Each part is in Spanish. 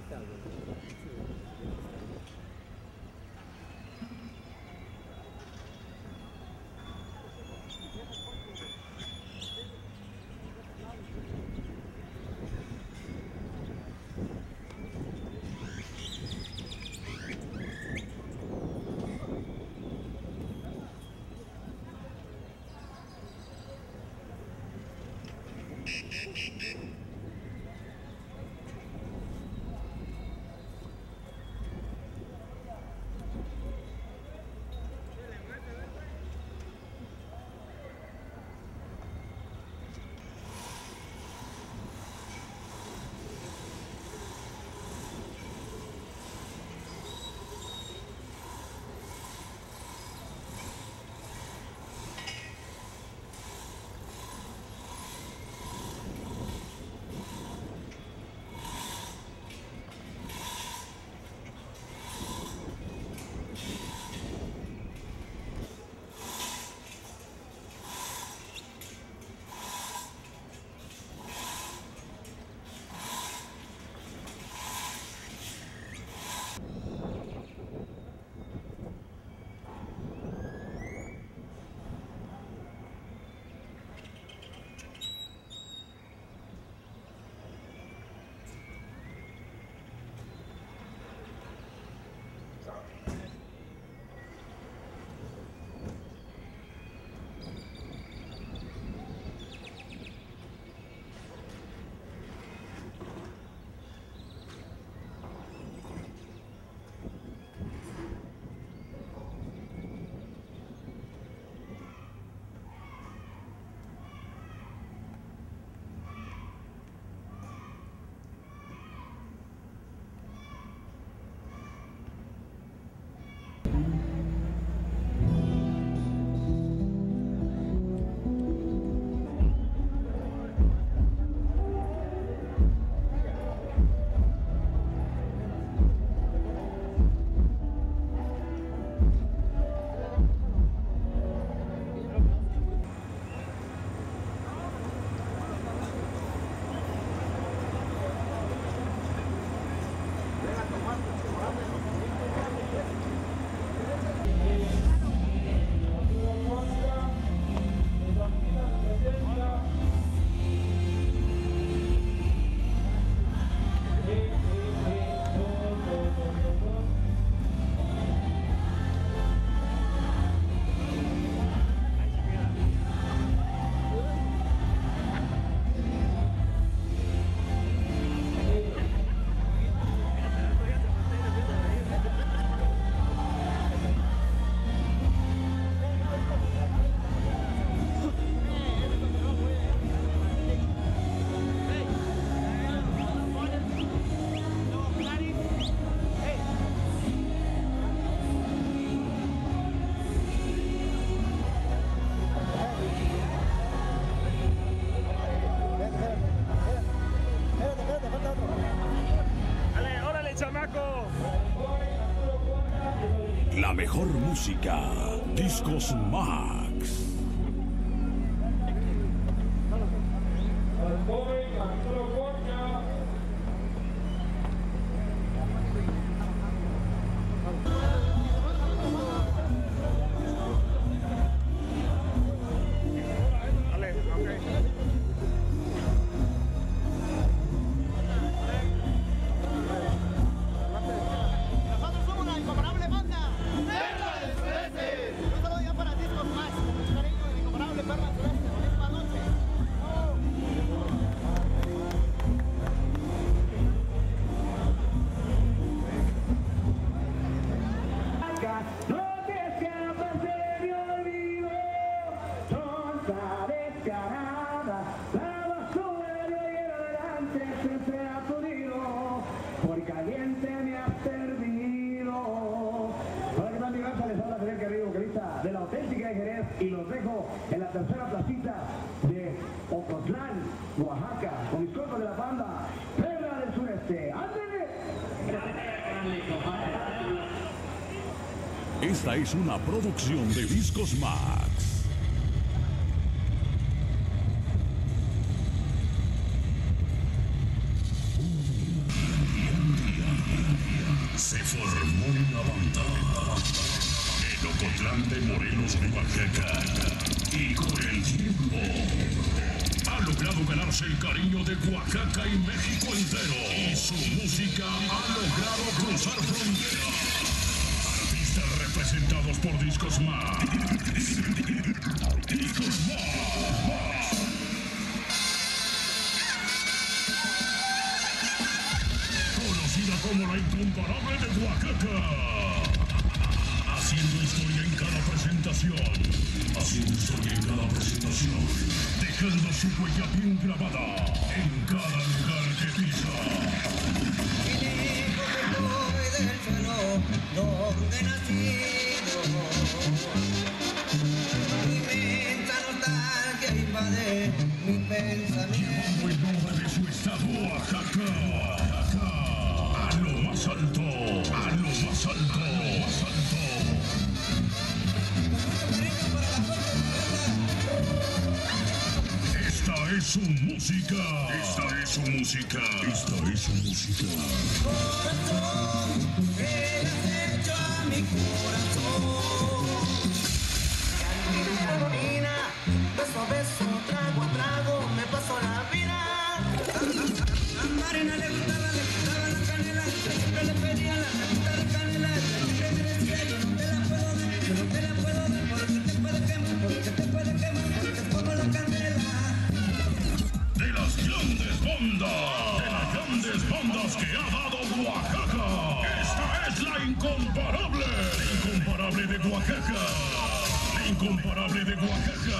下个是 La mejor música, Discos Max. De la auténtica de Jerez, y los dejo en la tercera placita de Ocotlán, Oaxaca, con mis compas de la banda Perla del Sureste. ¡Ándale! Esta es una producción de Discos Max. Un día formó una banda en Ocotlán de Morelos, Oaxaca, y con el tiempo ha logrado ganarse el cariño de Oaxaca y México entero. Y su música ha logrado cruzar fronteras. Artistas representados por Discos Max. Discos Max. Conocida como la incomparable de Oaxaca. Haciendo historia en cada presentación. Haciendo historia en cada presentación. Dejando su huella bien grabada en cada lugar que pisa. Soy del suelo donde nacido. Inmensa nostalgia invade mi pensamiento. Llevando el nombre de su estado, Oaxaca. A lo más alto. A lo más alto. A lo más alto. Esta es su música. Esta es su música. Esta es su música. Corazón, ¿qué le has hecho a mi corazón? Cantina, beso a beso, trago a trago, me paso la vida. A Marina le gustaba la canela, siempre le pedía la receta de canela. Siempre me decía, yo no te la puedo dar, yo no te la puedo dar, porque te puede quemar, porque te puede quemar, porque te pongo la canela. De las grandes bandas. De las grandes bandas que ha dado Oaxaca. Esta es la incomparable. La incomparable de Oaxaca. La incomparable de Oaxaca.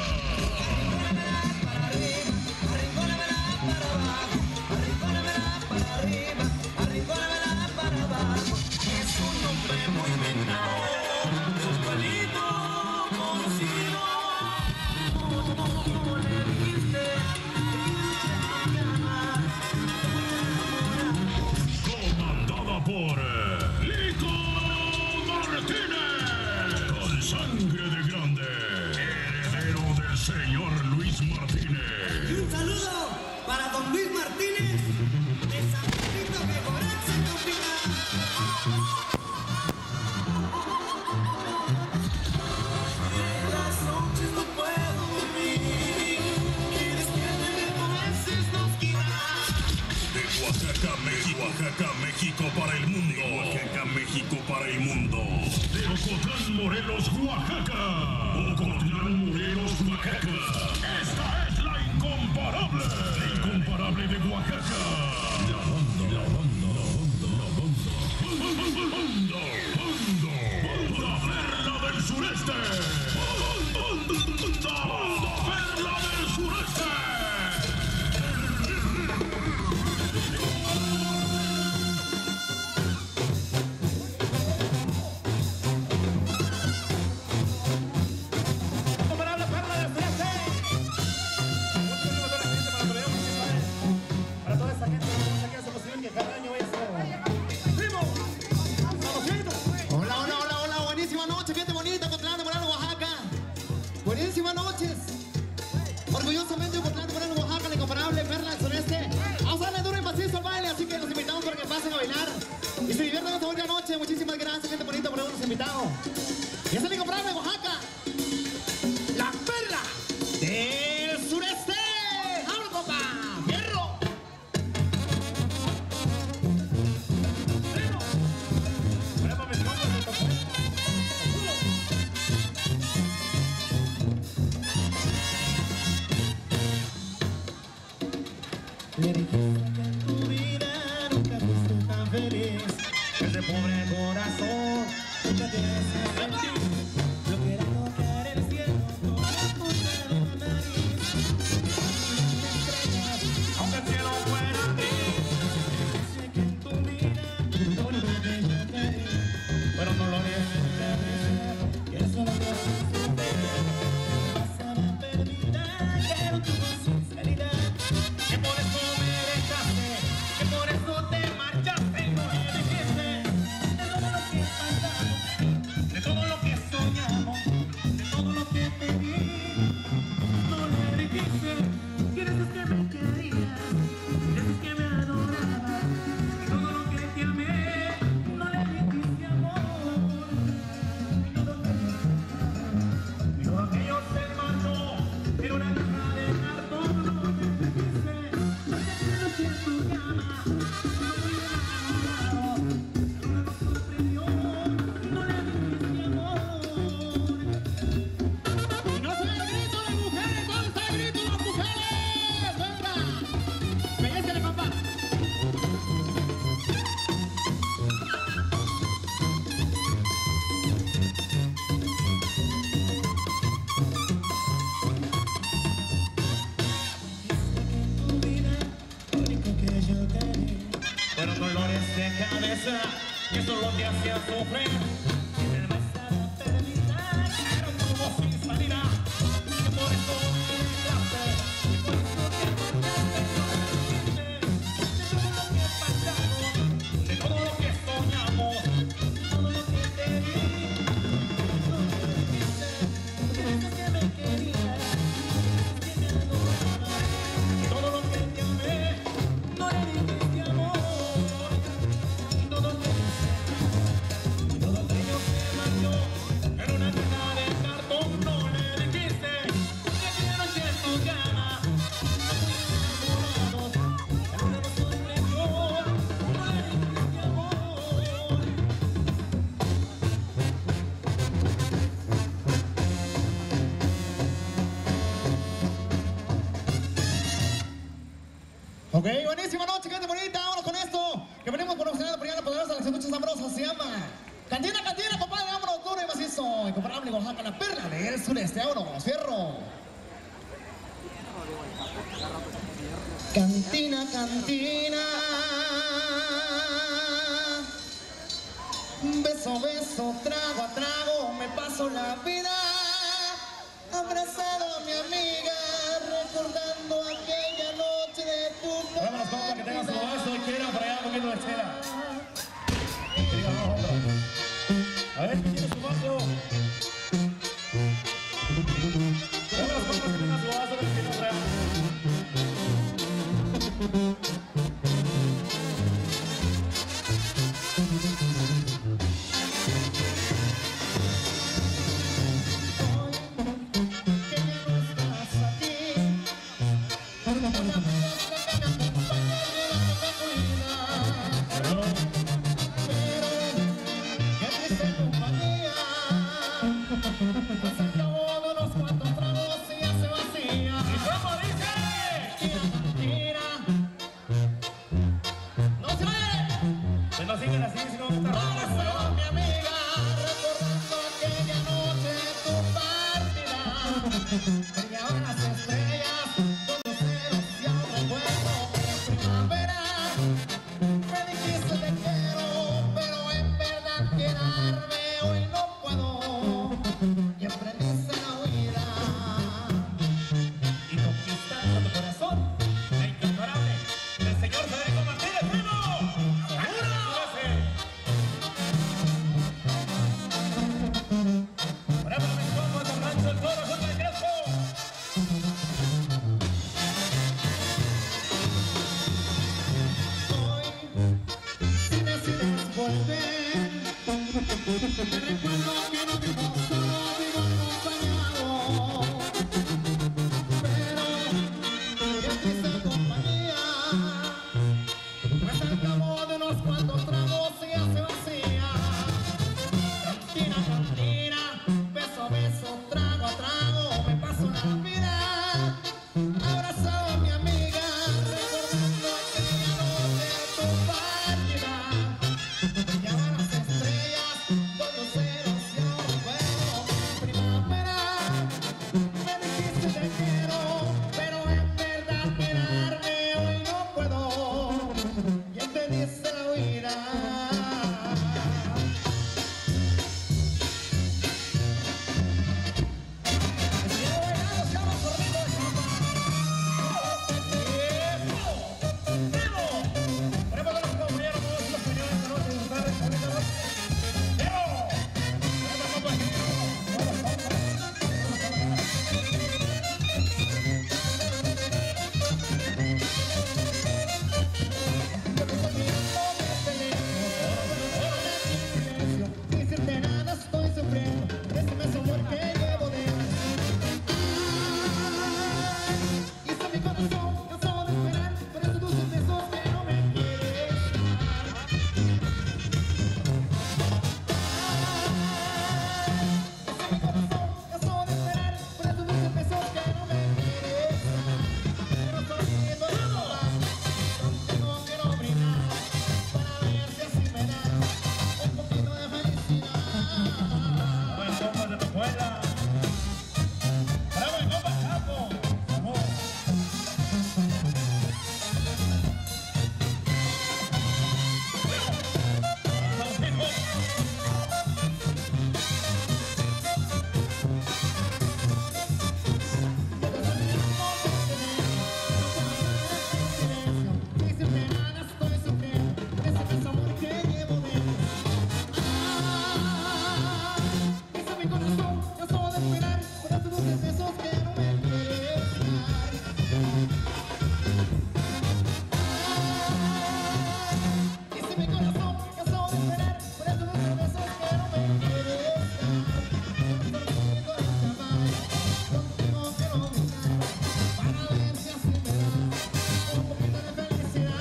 Es un nombre muy inventado, igualito, conocido. ¿Cómo le dijiste? Comandada por Lico Martínez. Con sangre de grande. Heredero del señor Luis Martínez. Un saludo para don Luis Martínez de San Pedrito que Goraxa confina. En las noches no puedo dormir y despiértame a veces nos quita. De Oaxaca, México. Oaxaca, México para el mundo. Oaxaca, México para el mundo. De Ocotlán, Morelos, Oaxaca. Ocotlán, Morelos, Oaxaca. Esta es la incomparable. La incomparable de Oaxaca. La banda, la banda, la banda, la banda. Banda Perla del Sureste. Banda Perla del Sureste. Comparable Perla del Sureste. Para toda esa gente que hace posible que cada año vaya a ser. ¡Primo! Hola, hola, hola, hola, buenísima noche, gente bonita, Ocotlán de Morelos, Oaxaca. Buenísimas noches. Orgullosamente Ocotlán de Morelos, Oaxaca, la incomparable Perla del Sureste. Vamos a darle duro y macizo al baile, así que los invitamos para que pasen a bailar y se diviertan esta bonita noche. Muchísimas gracias, gente bonita, por habernos invitado. Y es el incomparable de Oaxaca, la Perla del Sureste. ¡Vámonos, papá! ¡Fierro! Le dijiste que en tu vida nunca fuiste tan feliz. Ese pobre corazón nunca te hace sentir lo que era tocar el cielo con la punta de la nariz. Aunque el cielo fuera gris, sé que en tu vida lo único que yo quería fueron dolores de ver, que solo te hacen pasaba perdida, quiero tu sinceridad. Que por eso me dejaste, que por eso te marchaste, no me dijiste de todo lo que pasaba, de todo lo que fueron dolores de cabeza que solo te hacían sufrir. Si te besaba terminar, era un tubo sin salida, que por eso te dejaste, y por eso te marchaste. De todo lo que soñamos, todo lo que te di, todo lo que dijiste, dices que me querías, que me adorabas, todo lo que te amé, no le dijiste amor, todo lo que todo aquello que marchó en una caja de cartón, no le dijiste que quiero que nos llama, no fuimos enamorados, en una emoción creció, no le dijiste amor. Ok, buenísima noche, gente bonita. Vámonos con esto. Que venimos por opcional por allá la poderosa, la muchas sabrosa. Se llama Cantina, Cantina, compadre. Vámonos duro y macizo. Incomparable Oaxaca, la perla del sureste. Vámonos, fierro. Cantina, cantina. Beso, beso, trago a trago. Me paso la vida abrazado a mi amiga, recordando aquella noche de tu Vámonos, compa, que tenga su vaso y quiera para allá un poquito de chela. Diga, vamos, hombre. A ver, ¿quién tiene su vaso? Vámonos, compa, que tenga su vaso, a ver quién nos trae. que ya no estás aquí. Por una amiga que me acompaña y la que me cuida. Pero qué triste compañía. Pues al cabo de unos cuantos tragos y ya se vacía. ¿Y cómo dice? Mentira. ¡No se vaya! Pues no sigan así, si no está rojo. Abrazado a mi amiga, recordando aquella noche de tu partida. Brillaban las estrellas, con luceros y aún recuerdo que en primavera me dijiste te quiero, pero en verdad quedarme hoy no puedo. Y emprendiste la huida. Y conquistando tu corazón, la incomparable del señor Federico Martínez, primo. ¡Seguro! Para mis compas del rancho El Toro, Jorge de Crespo. Hoy, si decides volver, te recuerdo que no vivo solo, vivo acompañado. Pero, qué triste compañía, pues al cabo de unos cuantos tragos ya se vacía. Cantina, cantina, beso a beso, trago a trago, me paso la vida abrazado a mi amiga, recordando aquella noche de tu partida. Brillaban las estrellas, con luceros y mi corazón cansado de esperar. Por eso muchas veces que no me quieres dar. Contigo quiero buscar para ver si así me da un poquito de felicidad.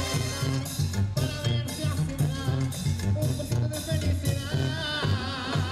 Para ver si así me da un poquito de felicidad.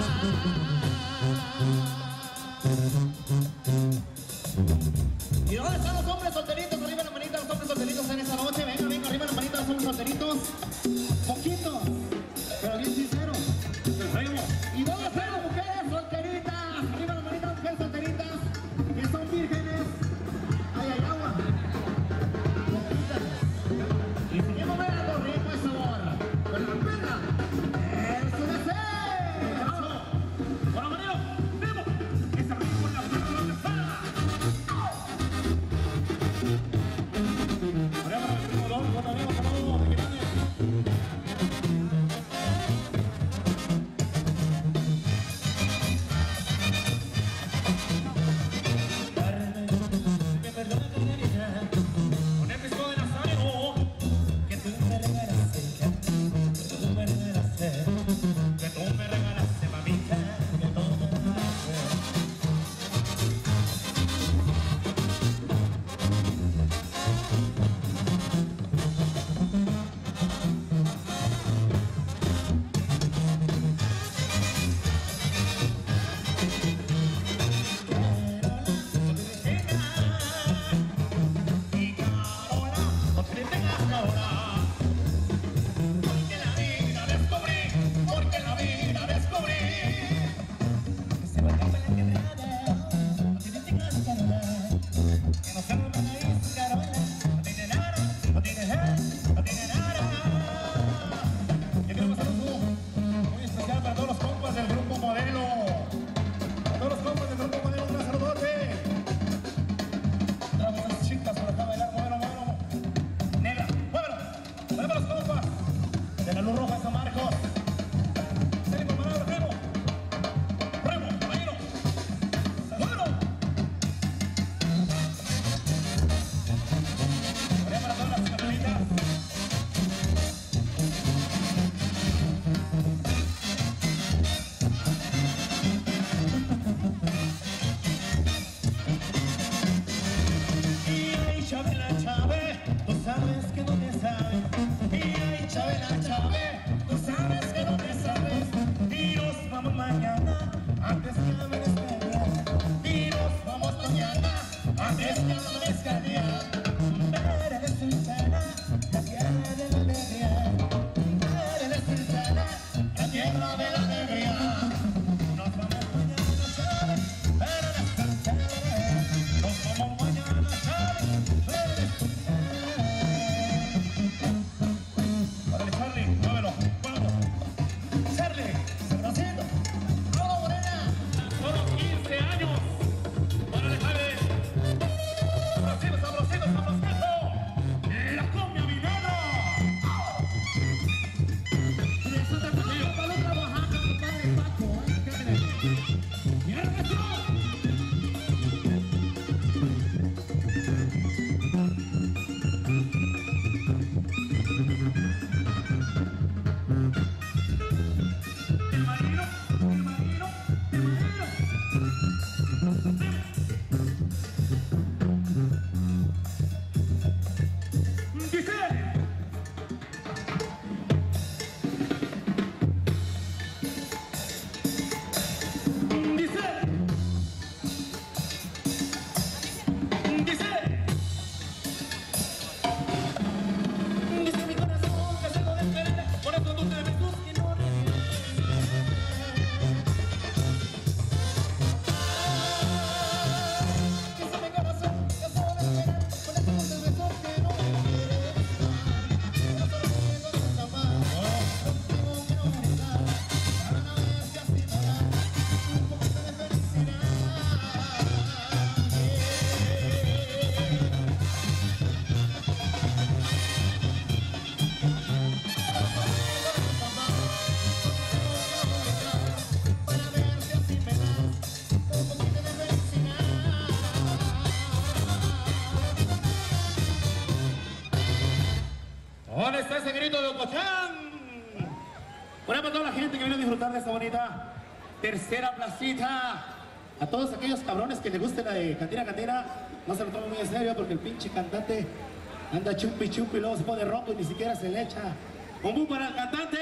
Tehuacán. Por ahí para toda la gente que viene a disfrutar de esta bonita tercera placita. A todos aquellos cabrones que les guste la de cantina, no se lo tomen muy en serio porque el pinche cantante anda chupi y luego se pone rojo y ni siquiera se le echa. ¡Un boom para el cantante!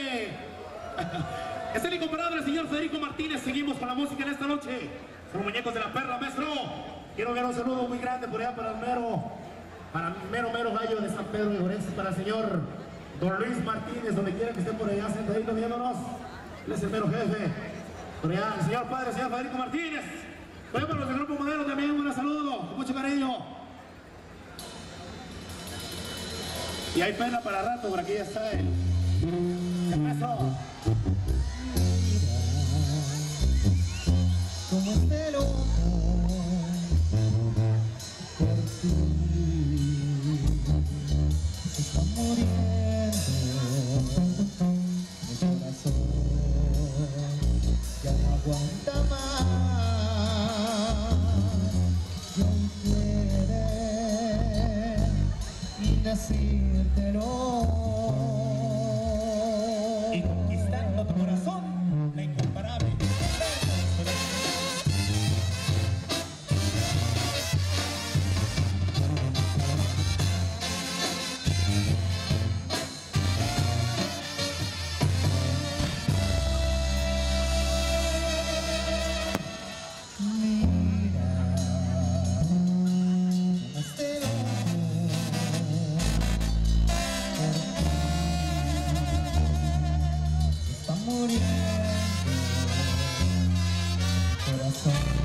Es el incomparable señor Federico Martínez. Seguimos con la música en esta noche. Son muñecos de la perla, maestro. Quiero enviar un saludo muy grande por allá para el mero gallo de San Pedro de Orense, para el señor Don Luis Martínez, donde quiera que esté por allá sentadito viéndonos. Él es el mero jefe. Por allá, el señor padre, el señor Federico Martínez. Por allá para los del Grupo Modelo también, un saludo, con mucho cariño. Y hay pena para rato, por aquí ya está el maestro. Como este loco por ti se está muriendo mi corazón, ya no aguanta más, yo quiero decírtelo. Y conquistando tu corazón, la incomparable. Muriendo corazón.